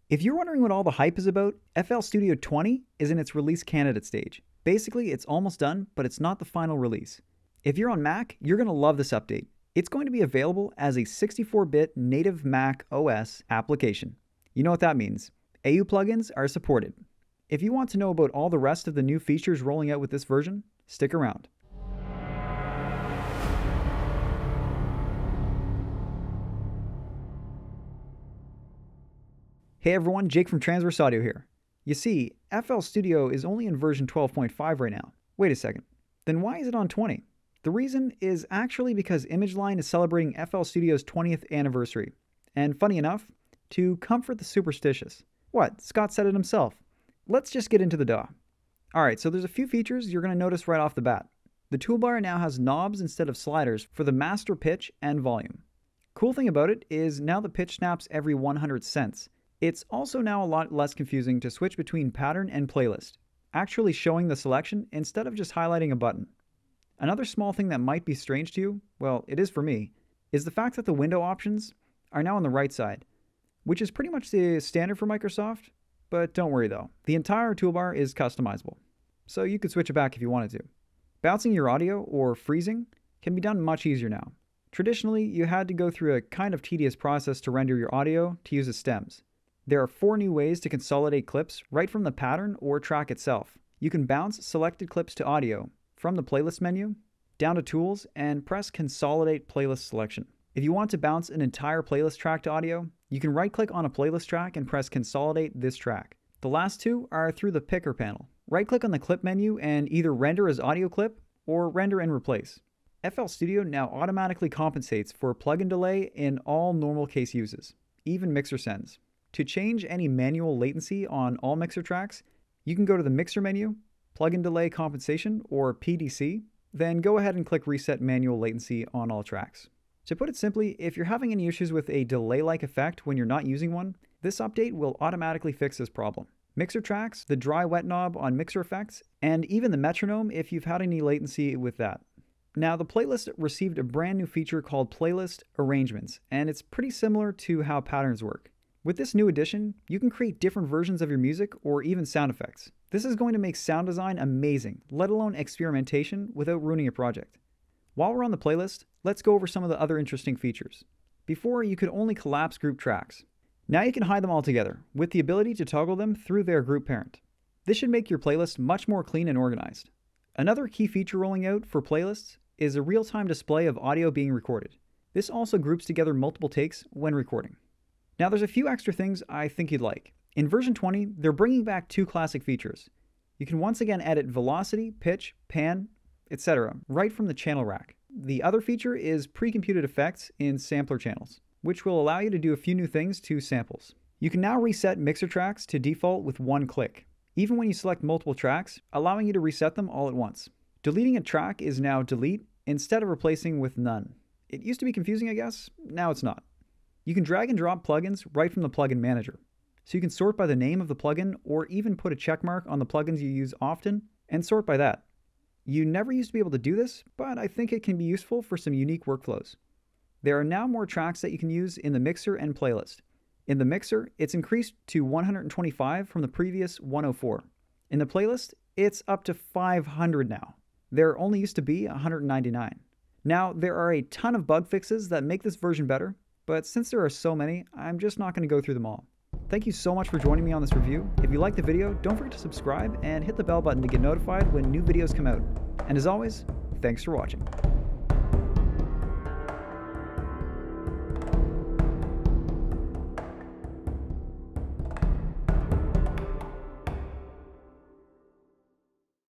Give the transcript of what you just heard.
If you're wondering what all the hype is about, FL Studio 20 is in its release candidate stage. Basically, it's almost done, but it's not the final release. If you're on Mac, you're going to love this update. It's going to be available as a 64-bit native Mac OS application. You know what that means. AU plugins are supported. If you want to know about all the rest of the new features rolling out with this version, stick around. Hey everyone, Jake from Transverse Audio here. You see, FL Studio is only in version 12.5 right now. Wait a second, then why is it on 20? The reason is actually because ImageLine is celebrating FL Studio's 20th anniversary. And funny enough, to comfort the superstitious. What, Scott said it himself. Let's just get into the DAW. Alright, so there's a few features you're going to notice right off the bat. The toolbar now has knobs instead of sliders for the master pitch and volume. Cool thing about it is now the pitch snaps every 100 cents. It's also now a lot less confusing to switch between pattern and playlist, actually showing the selection instead of just highlighting a button. Another small thing that might be strange to you, well, it is for me, is the fact that the window options are now on the right side, which is pretty much the standard for Microsoft, but don't worry though, the entire toolbar is customizable, so you could switch it back if you wanted to. Bouncing your audio or freezing can be done much easier now. Traditionally, you had to go through a kind of tedious process to render your audio to use as stems. There are 4 new ways to consolidate clips right from the pattern or track itself. You can bounce selected clips to audio from the playlist menu, down to tools, and press Consolidate Playlist Selection. If you want to bounce an entire playlist track to audio, you can right-click on a playlist track and press Consolidate this track. The last two are through the picker panel. Right-click on the clip menu and either render as audio clip or render and replace. FL Studio now automatically compensates for plugin delay in all normal case uses, even mixer sends. To change any manual latency on all mixer tracks, you can go to the Mixer menu, Plugin Delay Compensation, or PDC, then go ahead and click Reset Manual Latency on all tracks. To put it simply, if you're having any issues with a delay-like effect when you're not using one, this update will automatically fix this problem. Mixer tracks, the dry-wet knob on mixer effects, and even the metronome if you've had any latency with that. Now, the playlist received a brand new feature called Playlist Arrangements, and it's pretty similar to how patterns work. With this new addition, you can create different versions of your music or even sound effects. This is going to make sound design amazing, let alone experimentation without ruining your project. While we're on the playlist, let's go over some of the other interesting features. Before, you could only collapse group tracks. Now you can hide them all together, with the ability to toggle them through their group parent. This should make your playlist much more clean and organized. Another key feature rolling out for playlists is a real-time display of audio being recorded. This also groups together multiple takes when recording. Now there's a few extra things I think you'd like. In version 20, they're bringing back 2 classic features. You can once again edit velocity, pitch, pan, etc. right from the channel rack. The other feature is pre-computed effects in sampler channels, which will allow you to do a few new things to samples. You can now reset mixer tracks to default with one click, even when you select multiple tracks, allowing you to reset them all at once. Deleting a track is now delete instead of replacing with none. It used to be confusing, I guess. Now it's not. You can drag and drop plugins right from the plugin manager. So you can sort by the name of the plugin or even put a check mark on the plugins you use often and sort by that. You never used to be able to do this, but I think it can be useful for some unique workflows. There are now more tracks that you can use in the mixer and playlist. In the mixer, it's increased to 125 from the previous 104. In the playlist, it's up to 500 now. There only used to be 199. Now, there are a ton of bug fixes that make this version better, but since there are so many, I'm just not going to go through them all. Thank you so much for joining me on this review. If you liked the video, don't forget to subscribe and hit the bell button to get notified when new videos come out. And as always, thanks for watching.